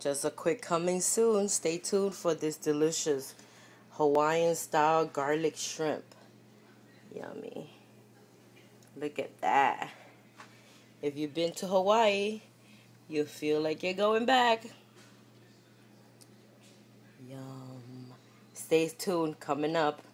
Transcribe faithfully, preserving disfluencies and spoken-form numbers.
Just a quick coming soon. Stay tuned for this delicious Hawaiian style garlic shrimp. Yummy. Look at that. If you've been to Hawaii, you'll feel like you're going back. Yum. Stay tuned. Coming up.